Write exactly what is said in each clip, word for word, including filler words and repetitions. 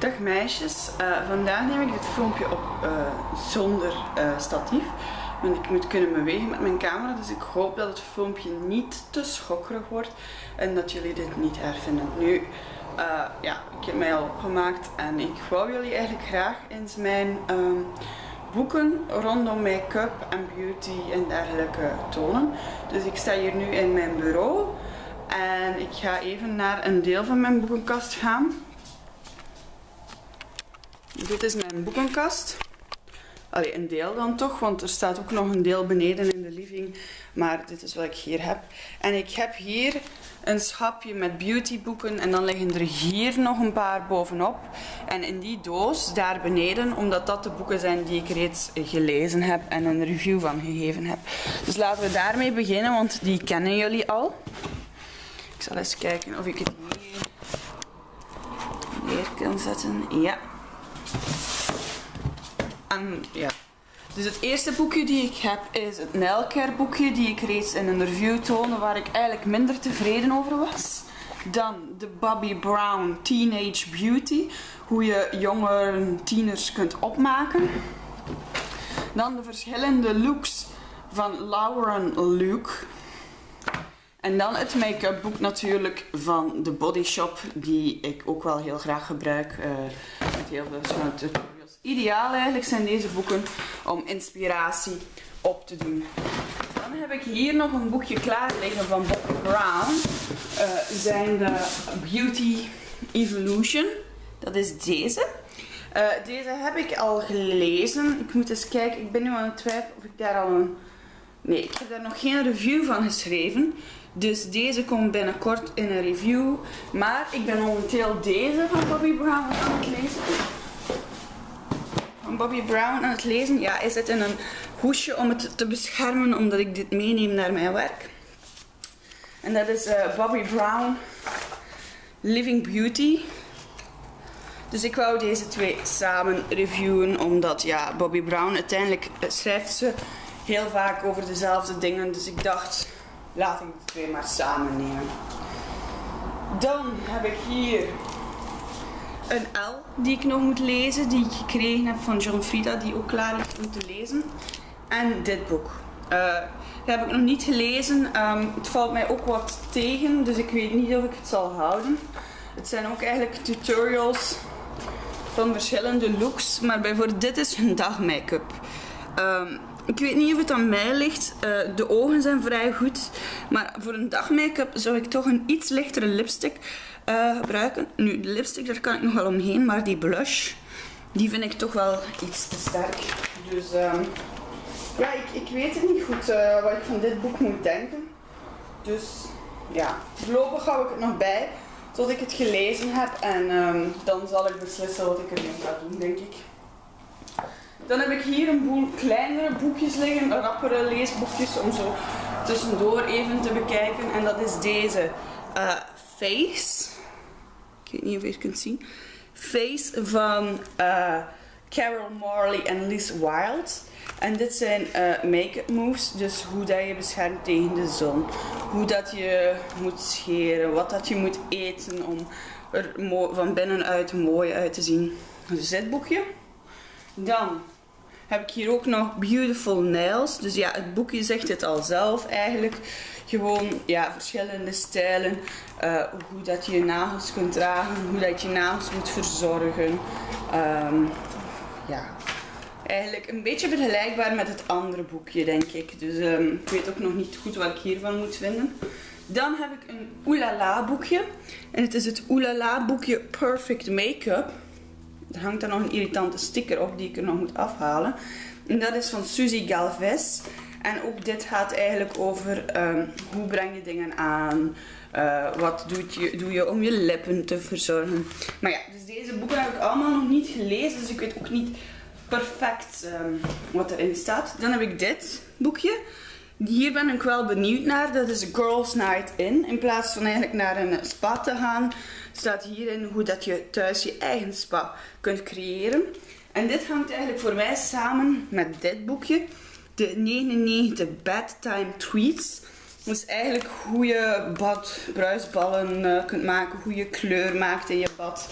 Dag meisjes, uh, vandaag neem ik dit filmpje op uh, zonder uh, statief. Want ik moet kunnen bewegen met mijn camera, dus ik hoop dat het filmpje niet te schokkerig wordt en dat jullie dit niet erg vinden. Nu, uh, ja, ik heb mij al opgemaakt en ik wou jullie eigenlijk graag eens mijn um, boeken rondom make-up en beauty en dergelijke tonen. Dus ik sta hier nu in mijn bureau en ik ga even naar een deel van mijn boekenkast gaan. Dit is mijn boekenkast. Allee, een deel dan toch, want er staat ook nog een deel beneden in de living. Maar dit is wat ik hier heb. En ik heb hier een schapje met beautyboeken en dan liggen er hier nog een paar bovenop. En in die doos daar beneden, omdat dat de boeken zijn die ik reeds gelezen heb en een review van gegeven heb. Dus laten we daarmee beginnen, want die kennen jullie al. Ik zal eens kijken of ik het hier neer kan zetten. Ja. En ja, dus het eerste boekje die ik heb is het Nailcare boekje die ik reeds in een review toonde waar ik eigenlijk minder tevreden over was. Dan de Bobbi Brown Teenage Beauty, hoe je jonge tieners kunt opmaken. Dan de verschillende looks van Lauren Luke. En dan het make-up boek natuurlijk van de Body Shop, die ik ook wel heel graag gebruik uh, met heel veel verschillende tutorials. Ideaal eigenlijk zijn deze boeken om inspiratie op te doen. Dan heb ik hier nog een boekje klaar liggen van Bobbi Brown. Uh, zijn de Beauty Evolution. Dat is deze. Uh, deze heb ik al gelezen. Ik moet eens kijken, ik ben nu aan het twijfelen of ik daar al een... Nee, ik heb daar nog geen review van geschreven. Dus deze komt binnenkort in een review. Maar ik ben momenteel deze van Bobbi Brown aan het lezen. Van Bobbi Brown aan het lezen. Ja, is het in een hoesje om het te beschermen, omdat ik dit meeneem naar mijn werk. En dat is uh, Bobbi Brown Living Beauty. Dus ik wou deze twee samen reviewen, omdat ja, Bobbi Brown uiteindelijk schrijft ze heel vaak over dezelfde dingen. Dus ik dacht, laat ik de twee maar samen nemen. Dan heb ik hier een L die ik nog moet lezen, die ik gekregen heb van John Frieda, die ook klaar is om te lezen. En dit boek. Uh, dat heb ik nog niet gelezen. Um, het valt mij ook wat tegen, dus ik weet niet of ik het zal houden. Het zijn ook eigenlijk tutorials van verschillende looks, maar bijvoorbeeld dit is een dag make-up. Um, Ik weet niet of het aan mij ligt. Uh, de ogen zijn vrij goed. Maar voor een dag make-up zou ik toch een iets lichtere lipstick uh, gebruiken. Nu, de lipstick, daar kan ik nog wel omheen. Maar die blush, die vind ik toch wel iets te sterk. Dus um, ja, ik, ik weet het niet goed uh, wat ik van dit boek moet denken. Dus ja, voorlopig hou ik het nog bij tot ik het gelezen heb. En um, dan zal ik beslissen wat ik ermee ga doen, denk ik. Dan heb ik hier een boel kleinere boekjes liggen, rappere leesboekjes om zo tussendoor even te bekijken. En dat is deze uh, Face. Ik weet niet of je het kunt zien. Face van uh, Carol Morley en Liz Wilde. En dit zijn uh, make-up moves, dus hoe dat je beschermt tegen de zon. Hoe dat je moet scheren, wat dat je moet eten om er van binnenuit mooi uit te zien. Dus dit boekje. Dan heb ik hier ook nog Beautiful Nails. Dus ja, het boekje zegt het al zelf eigenlijk. Gewoon ja, verschillende stijlen. Uh, hoe dat je je nagels kunt dragen. Hoe dat je nagels moet verzorgen. Um, ja, eigenlijk een beetje vergelijkbaar met het andere boekje, denk ik. Dus um, ik weet ook nog niet goed wat ik hiervan moet vinden. Dan heb ik een Oulala boekje. En het is het Oulala boekje Perfect Make-up. Er hangt daar nog een irritante sticker op die ik er nog moet afhalen. En dat is van Suzy Galvez. En ook dit gaat eigenlijk over um, hoe breng je dingen aan. Uh, wat doet je, doe je om je lippen te verzorgen. Maar ja, dus deze boeken heb ik allemaal nog niet gelezen. Dus ik weet ook niet perfect um, wat erin staat. Dan heb ik dit boekje. Hier ben ik wel benieuwd naar. Dat is Girls Night In. In plaats van eigenlijk naar een spa te gaan, staat hierin hoe dat je thuis je eigen spa kunt creëren. En dit hangt eigenlijk voor mij samen met dit boekje. De negenennegentig Bedtime Tweets. Dus eigenlijk hoe je bad, bruisballen uh, kunt maken, hoe je kleur maakt in je bad.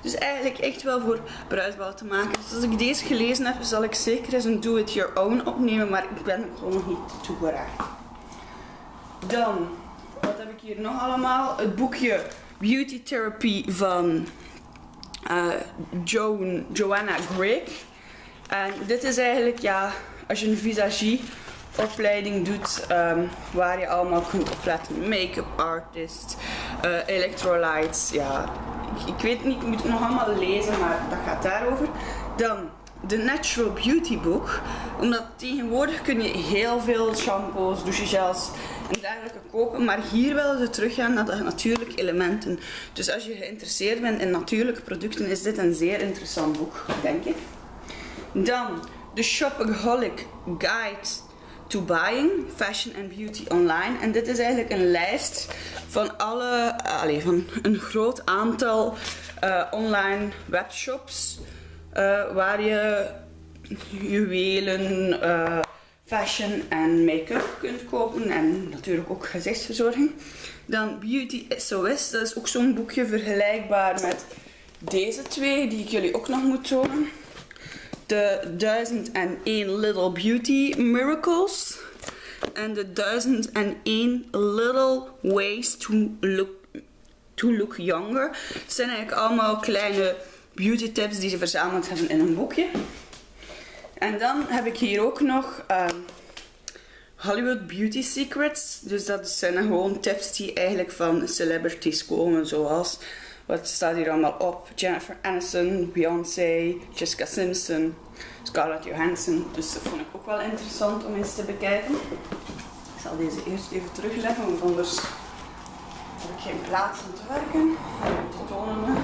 Dus eigenlijk echt wel voor bruisballen te maken. Dus als ik deze gelezen heb, zal ik zeker eens een do-it-your-own opnemen, maar ik ben er gewoon nog niet toe geraakt. Dan, wat heb ik hier nog allemaal? Het boekje Beauty Therapy van uh, Joan, Joanna Grigg. En dit is eigenlijk, ja, als je een visagie opleiding doet, um, waar je allemaal kunt opletten. Make-up artist, uh, electrolytes, ja. Ik, ik weet niet, ik moet het nog allemaal lezen, maar dat gaat daarover. Dan de Natural Beauty boek. Omdat tegenwoordig kun je heel veel shampoos, douchegels en dergelijke kopen. Maar hier willen ze teruggaan naar de natuurlijke elementen. Dus als je geïnteresseerd bent in natuurlijke producten, is dit een zeer interessant boek, denk ik. Dan de Shopaholic Guide to Buying, Fashion and Beauty Online. En dit is eigenlijk een lijst van alle, allez, van een groot aantal uh, online webshops uh, waar je juwelen, uh, fashion en make-up kunt kopen en natuurlijk ook gezichtsverzorging. Dan Beauty S O S, dat is ook zo'n boekje vergelijkbaar met deze twee die ik jullie ook nog moet tonen. De duizend en één Little Beauty Miracles en de duizend en één Little Ways to Look, to look Younger. Het zijn eigenlijk allemaal kleine beauty tips die ze verzameld hebben in een boekje. En dan heb ik hier ook nog um, Hollywood Beauty Secrets. Dus dat zijn gewoon tips die eigenlijk van celebrities komen, zoals, wat staat hier allemaal op? Jennifer Aniston, Beyoncé, Jessica Simpson, Scarlett Johansson. Dus dat vond ik ook wel interessant om eens te bekijken. Ik zal deze eerst even terugleggen, want anders heb ik geen plaats om te werken. Om te tonen.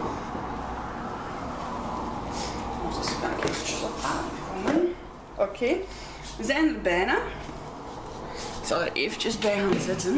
Dus kan ik eventjes op aankomen. Oké, okay. We zijn er bijna. Ik zal er eventjes bij gaan zitten.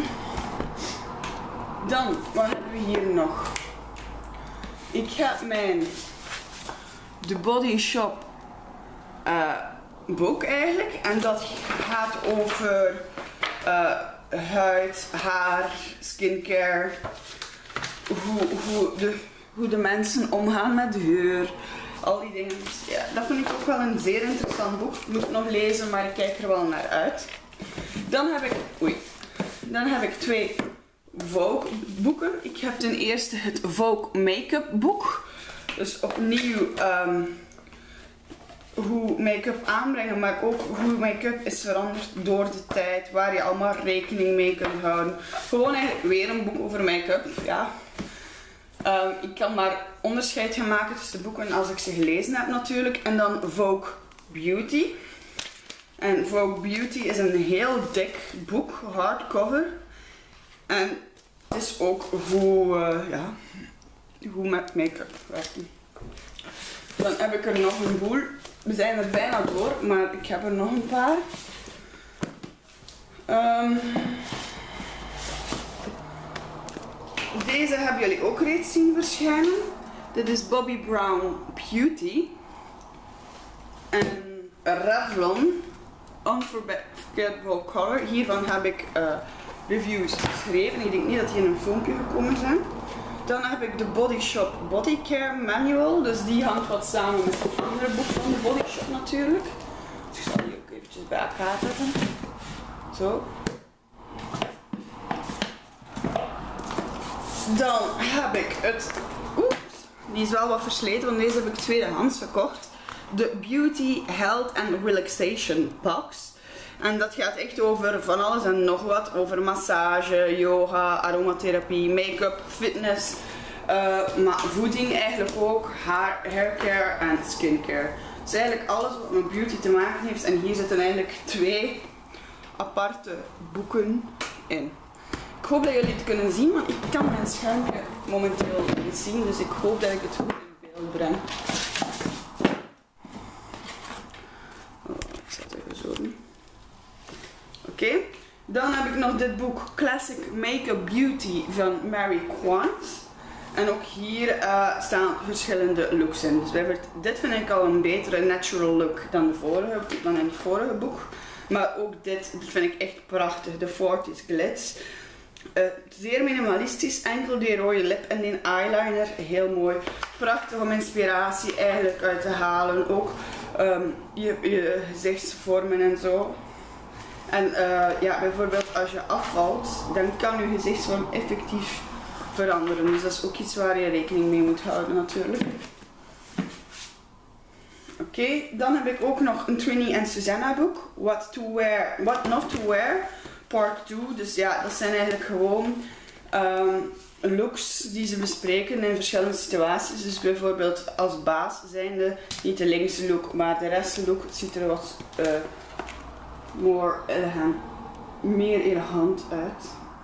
Dan, wat hebben we hier nog? Ik heb mijn The Body Shop uh, boek eigenlijk. En dat gaat over uh, huid, haar, skincare. Hoe, hoe, de, hoe de mensen omgaan met geur. Al die dingen. Dus ja, dat vind ik ook wel een zeer interessant boek. Ik moet het nog lezen, maar ik kijk er wel naar uit. Dan heb ik, oei, dan heb ik twee Vogue boeken. Ik heb ten eerste het Vogue Make-up boek. Dus opnieuw um, hoe make-up aanbrengen, maar ook hoe make-up is veranderd door de tijd. Waar je allemaal rekening mee kunt houden. Gewoon eigenlijk weer een boek over make-up. Ja. Um, ik kan maar onderscheid gaan maken tussen de boeken als ik ze gelezen heb natuurlijk. En dan Vogue Beauty. En Vogue Beauty is een heel dik boek, hardcover. En het is ook hoe, uh, ja, hoe met make-up werken. Dan heb ik er nog een boel. We zijn er bijna door, maar ik heb er nog een paar. Um, Deze hebben jullie ook reeds zien verschijnen. Dit is Bobbi Brown Beauty. En Revlon Unforgettable Color. Hiervan heb ik uh, reviews geschreven. Ik denk niet dat die in een filmpje gekomen zijn. Dan heb ik de Body Shop Body Care Manual. Dus die hangt wat samen met het andere boek van de Body Shop natuurlijk. Dus ik zal die ook eventjes bij elkaar zetten. Zo. Dan heb ik het, oeps, die is wel wat versleten, want deze heb ik tweedehands gekocht. De Beauty, Health and Relaxation Box. En dat gaat echt over van alles en nog wat. Over massage, yoga, aromatherapie, make-up, fitness. Uh, maar voeding eigenlijk ook, haar, haircare en skincare. Dus eigenlijk alles wat met beauty te maken heeft. En hier zitten eigenlijk twee aparte boeken in. Ik hoop dat jullie het kunnen zien, want ik kan mijn schermpje momenteel niet zien. Dus ik hoop dat ik het goed in beeld breng. Oh, ik zet het even zo doen. Oké, okay. Dan heb ik nog dit boek Classic Makeup Beauty van Mary Quant. En ook hier uh, staan verschillende looks in. Dus dit vind ik al een betere natural look dan, de vorige, dan in het vorige boek. Maar ook dit, dit vind ik echt prachtig. De forties Glitz. Uh, zeer minimalistisch, enkel die rode lip en die eyeliner, heel mooi. Prachtig om inspiratie eigenlijk uit te halen, ook um, je, je gezichtsvormen en zo. En uh, ja, bijvoorbeeld als je afvalt, dan kan je gezichtsvorm effectief veranderen. Dus dat is ook iets waar je rekening mee moet houden natuurlijk. Oké, okay, dan heb ik ook nog een Trinny en Susannah boek. What to wear, what not to wear, part twee. Dus ja, dat zijn eigenlijk gewoon um, looks die ze bespreken in verschillende situaties. Dus bijvoorbeeld als baas zijnde, niet de linkse look, maar de rechtse look. Het ziet er wat uh, more elegant, meer elegant uit.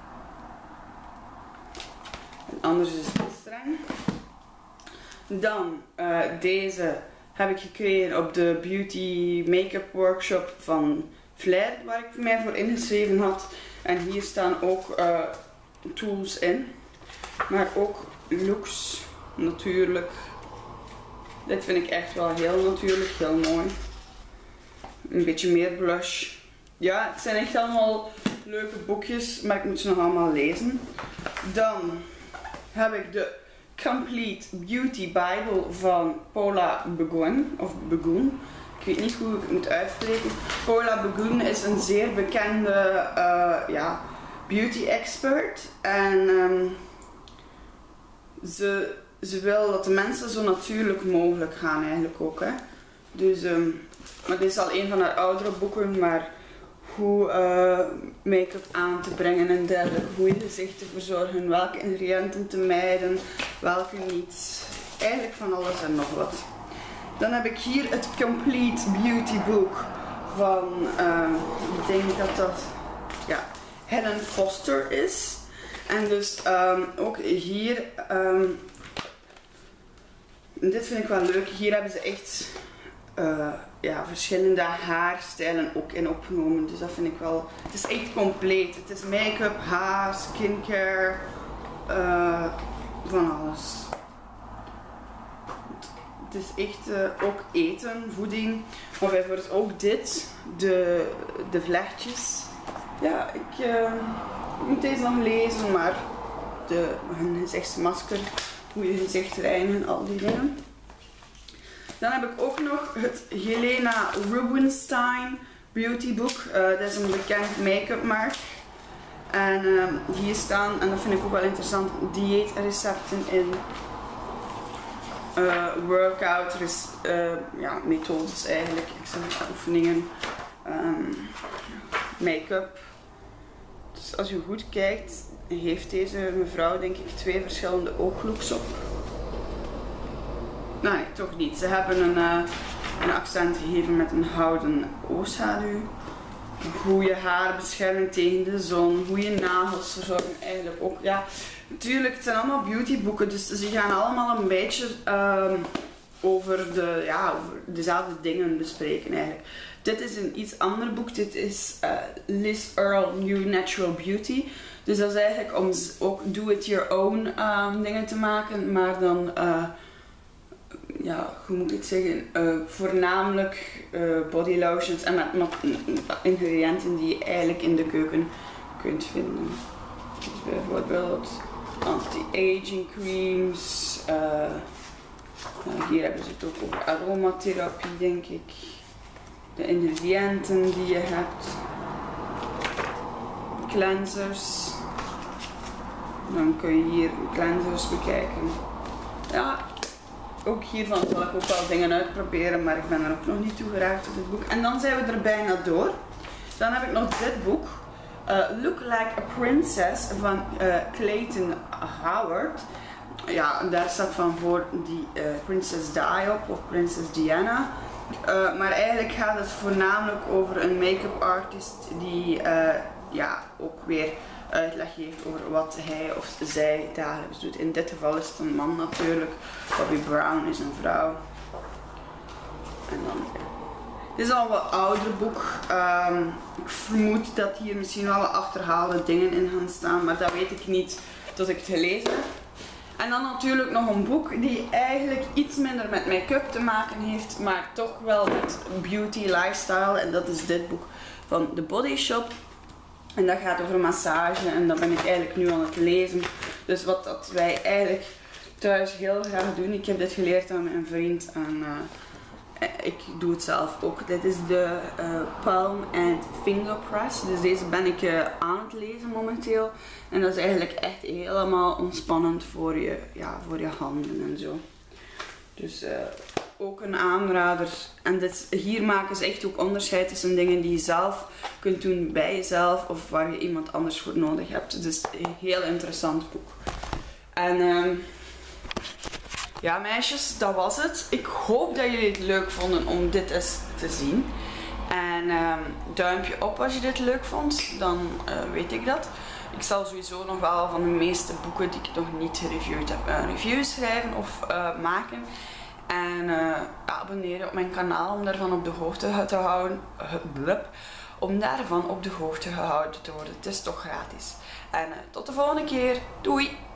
En anders is het streng. Dan uh, deze heb ik gekregen op de Beauty Make-up Workshop van Flair, waar ik mij voor ingeschreven had. En hier staan ook uh, tools in, maar ook looks, natuurlijk. Dit vind ik echt wel heel natuurlijk, heel mooi. Een beetje meer blush. Ja, het zijn echt allemaal leuke boekjes, maar ik moet ze nog allemaal lezen. Dan heb ik de Complete Beauty Bible van Paula Begoun, of Begoun. Ik weet niet hoe ik het moet uitspreken. Paula Begoun is een zeer bekende uh, ja, beauty expert. En um, ze, ze wil dat de mensen zo natuurlijk mogelijk gaan eigenlijk ook. Hè. Dus, um, maar dit is al een van haar oudere boeken, maar hoe uh, make-up aan te brengen en dergelijke, hoe je gezicht te verzorgen, welke ingrediënten te mijden, welke niet. Eigenlijk van alles en nog wat. Dan heb ik hier het Complete Beauty Book van, uh, ik denk dat dat ja, Helen Foster is. En dus um, ook hier, um, dit vind ik wel leuk, hier hebben ze echt uh, ja, verschillende haarstijlen ook in opgenomen. Dus dat vind ik wel, het is echt compleet. Het is make-up, haar, skincare, uh, van alles. Het is echt uh, ook eten, voeding. Maar bijvoorbeeld ook dit, de, de vlechtjes. Ja, ik, uh, ik moet deze nog lezen, maar de, een gezichtsmasker, hoe je gezicht reinigen, al die dingen. Dan heb ik ook nog het Helena Rubinstein Beauty Book. Uh, dat is een bekend make-up merk. En uh, hier staan, en dat vind ik ook wel interessant, dieetrecepten in. Uh, workout, uh, ja, methodes eigenlijk, oefeningen, um, make-up. Dus als je goed kijkt, heeft deze mevrouw denk ik twee verschillende ooglooks op. Nee, toch niet. Ze hebben een, uh, een accent gegeven met een houten oogschaduw. Goede haarbescherming tegen de zon, goede nagels verzorgen eigenlijk ook. Ja, natuurlijk, het zijn allemaal beautyboeken, dus ze gaan allemaal een beetje um, over, de, ja, over dezelfde dingen bespreken eigenlijk. Dit is een iets ander boek, dit is uh, Liz Earle New Natural Beauty. Dus dat is eigenlijk om ook do-it-your-own um, dingen te maken, maar dan, uh, ja, hoe moet ik het zeggen, uh, voornamelijk uh, body lotions en met, met ingrediënten die je eigenlijk in de keuken kunt vinden. Dus bijvoorbeeld anti-aging creams, uh, nou hier hebben ze het ook over aromatherapie denk ik, de ingrediënten die je hebt, cleansers, dan kun je hier cleansers bekijken. Ja, ook hiervan zal ik ook wel dingen uitproberen, maar ik ben er ook nog niet toe geraakt op dit boek. En dan zijn we er bijna door. Dan heb ik nog dit boek. Uh, Look Like a Princess van uh, Clayton Howard. Ja, daar staat van voor die uh, Princess Di op of Princess Diana. Uh, maar eigenlijk gaat het voornamelijk over een make-up artist die uh, ja, ook weer uitleg geeft over wat hij of zij dagelijks doet. In dit geval is het een man natuurlijk. Bobbi Brown is een vrouw. En dan... Dit is al een wat ouder boek. Um, ik vermoed dat hier misschien wel achterhaalde dingen in gaan staan, maar dat weet ik niet tot ik het gelezen heb. En dan natuurlijk nog een boek die eigenlijk iets minder met make-up te maken heeft, maar toch wel met beauty lifestyle. En dat is dit boek van The Body Shop. En dat gaat over massage en dat ben ik eigenlijk nu aan het lezen. Dus wat dat wij eigenlijk thuis heel graag doen. Ik heb dit geleerd aan mijn vriend en uh, ik doe het zelf ook. Dit is de uh, Palm and Finger Press. Dus deze ben ik uh, aan het lezen momenteel. En dat is eigenlijk echt helemaal ontspannend voor je, ja, voor je handen en zo. Dus uh, ook een aanrader. En dit, hier maken ze echt ook onderscheid tussen dingen die je zelf kunt doen bij jezelf of waar je iemand anders voor nodig hebt. Dus een heel interessant boek. En uh, ja meisjes, dat was het. Ik hoop dat jullie het leuk vonden om dit eens te zien. En uh, duimpje op als je dit leuk vond, dan uh, weet ik dat. Ik zal sowieso nog wel van de meeste boeken die ik nog niet gereviewd heb, een review schrijven of uh, maken. En uh, abonneren op mijn kanaal om daarvan op de hoogte te houden. Blub, om daarvan op de hoogte gehouden te worden. Het is toch gratis. En uh, tot de volgende keer. Doei!